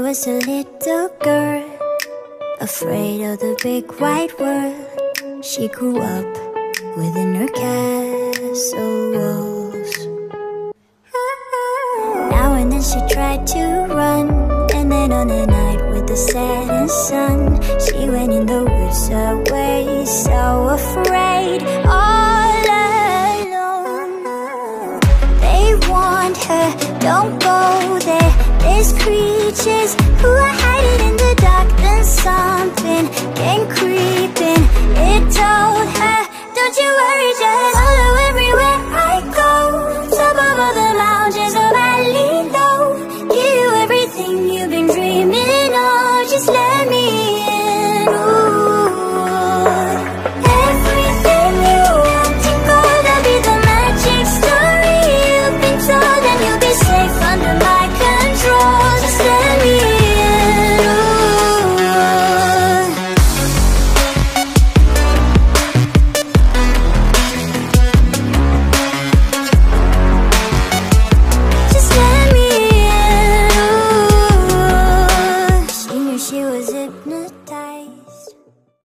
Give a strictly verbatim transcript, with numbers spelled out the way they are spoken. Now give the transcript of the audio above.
was a little girl, afraid of the big white world. She grew up within her castle walls. Now and then she tried to run, and then on a night with the setting sun, she went in the woods away, so afraid, all alone. They warned her, don't go there, there's creatures who are hiding in the dark. Then something came creeping, it told her, don't you worry, just follow everywhere I go. Top of all the mountains, a valley low, give you everything you've been